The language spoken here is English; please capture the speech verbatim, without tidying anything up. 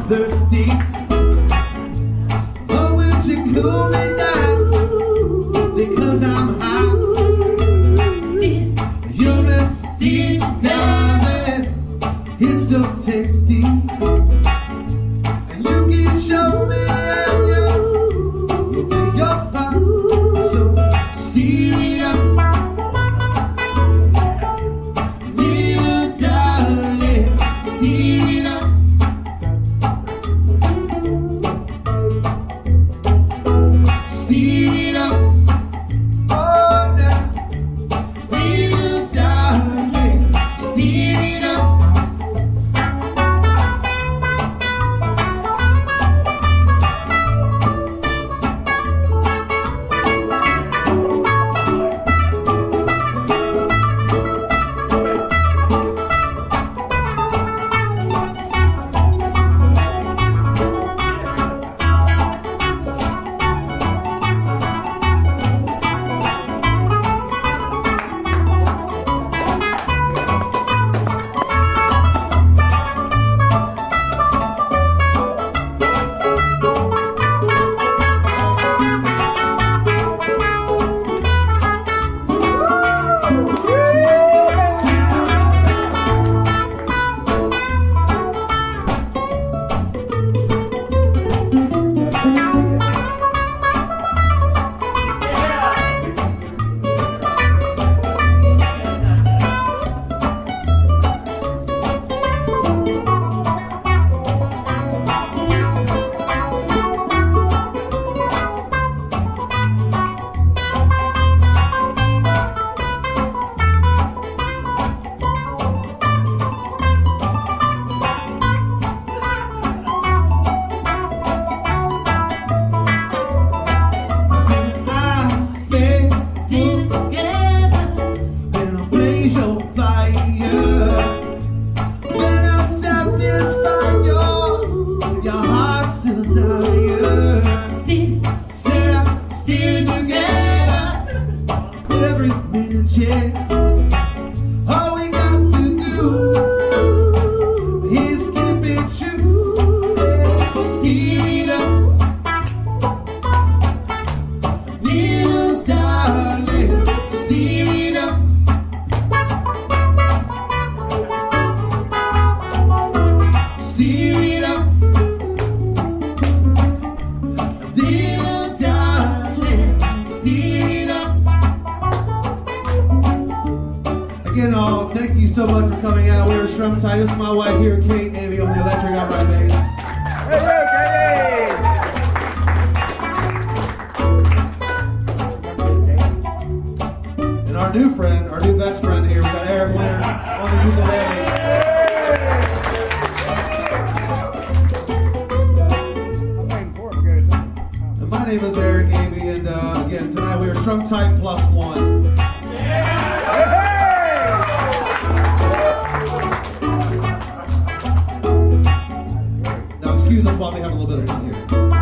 thirsty. Oh, would you cool me down? Because I'm hot. You're a steam, darling. It's so tasty. And you can show me how you play your part. So steam it up. Little darling, steam it up. Steam it up. Oh, now. Little darling, steam it up. All we got to do is keep it true. Steam it up. Little darling, steam it up. Steam it up. Little darling, steam it up. Again, all, thank you so much for coming out. We were Strung Tight. This is my wife here, Kate Amy, on the electric upright bass. Hey, hey, And our new friend, our new best friend here, we got Eric Winters on the ukulele. And my name is Eric Amy, and uh, again, tonight we are Strung Tight plus one. Now excuse us while we have a little bit of fun here.